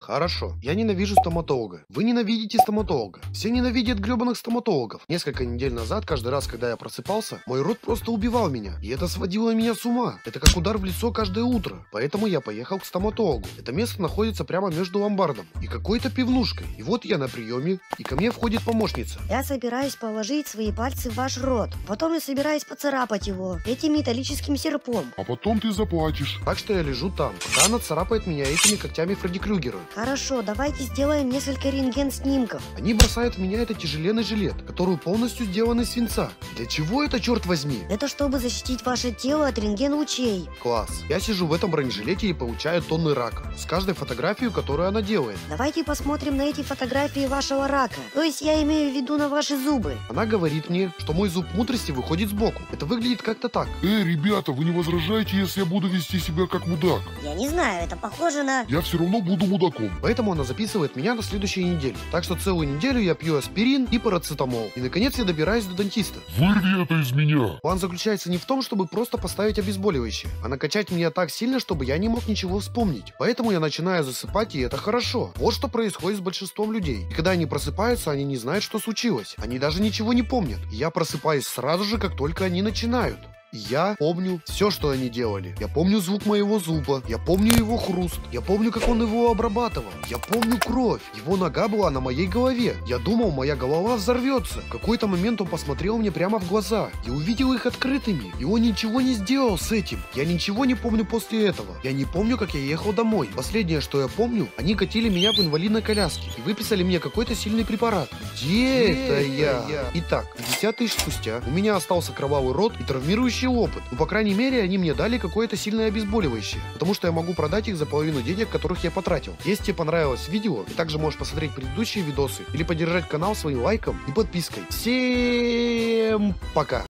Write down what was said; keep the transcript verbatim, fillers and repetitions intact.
Хорошо, я ненавижу стоматолога. Вы ненавидите стоматолога. Все ненавидят гребаных стоматологов. Несколько недель назад, каждый раз, когда я просыпался, мой рот просто убивал меня. И это сводило меня с ума. Это как удар в лицо каждое утро. Поэтому я поехал к стоматологу. Это место находится прямо между ломбардом и какой-то пивнушкой. И вот я на приеме, и ко мне входит помощница. Я собираюсь положить свои пальцы в ваш рот. Потом я собираюсь поцарапать его этим металлическим серпом. А потом ты заплатишь. Так что я лежу там, пока она царапает меня этими когтями Фредди Крюгера. Хорошо, давайте сделаем несколько рентген-снимков. Они бросают в меня этот тяжеленный жилет, который полностью сделан из свинца. Для чего это, черт возьми? Это чтобы защитить ваше тело от рентген-лучей. Класс. Я сижу в этом бронежилете и получаю тонны рака. С каждой фотографией, которую она делает. Давайте посмотрим на эти фотографии вашего рака. То есть я имею в виду на ваши зубы. Она говорит мне, что мой зуб мудрости выходит сбоку. Это выглядит как-то так. Эй, ребята, вы не возражаете, если я буду вести себя как мудак? Я не знаю, это похоже на... Я все равно буду мудаком. Поэтому она записывает меня на следующую неделю. Так что целую неделю я пью аспирин и парацетамол. И наконец я добираюсь до дантиста. Вырви это из меня. План заключается не в том, чтобы просто поставить обезболивающее, а накачать меня так сильно, чтобы я не мог ничего вспомнить. Поэтому я начинаю засыпать, и это хорошо. Вот что происходит с большинством людей. И когда они просыпаются, они не знают, что случилось. Они даже ничего не помнят. И я просыпаюсь сразу же, как только они начинают. Я помню все, что они делали. Я помню звук моего зуба. Я помню его хруст. Я помню, как он его обрабатывал. Я помню кровь. Его нога была на моей голове. Я думал, моя голова взорвется. В какой-то момент он посмотрел мне прямо в глаза. Я увидел их открытыми. И он ничего не сделал с этим. Я ничего не помню после этого. Я не помню, как я ехал домой. Последнее, что я помню, они катили меня в инвалидной коляске и выписали мне какой-то сильный препарат. Где это я? Итак, пятьдесят тысяч спустя у меня остался кровавый рот и травмирующий опыт. Ну, по крайней мере, они мне дали какое-то сильное обезболивающее, потому что я могу продать их за половину денег, которых я потратил. Если тебе понравилось видео, ты также можешь посмотреть предыдущие видосы или поддержать канал своим лайком и подпиской. Всем пока!